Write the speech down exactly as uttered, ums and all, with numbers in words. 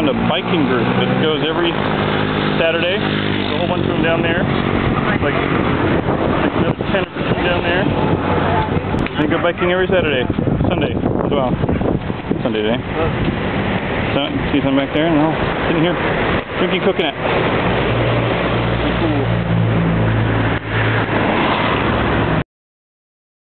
a biking group that goes every Saturday. There's a whole bunch of them down there. Like, like another ten or fifteen down there. They go biking every Saturday. Sunday as well. Sunday day. So, see some back there? No. Sitting here drinking coconut.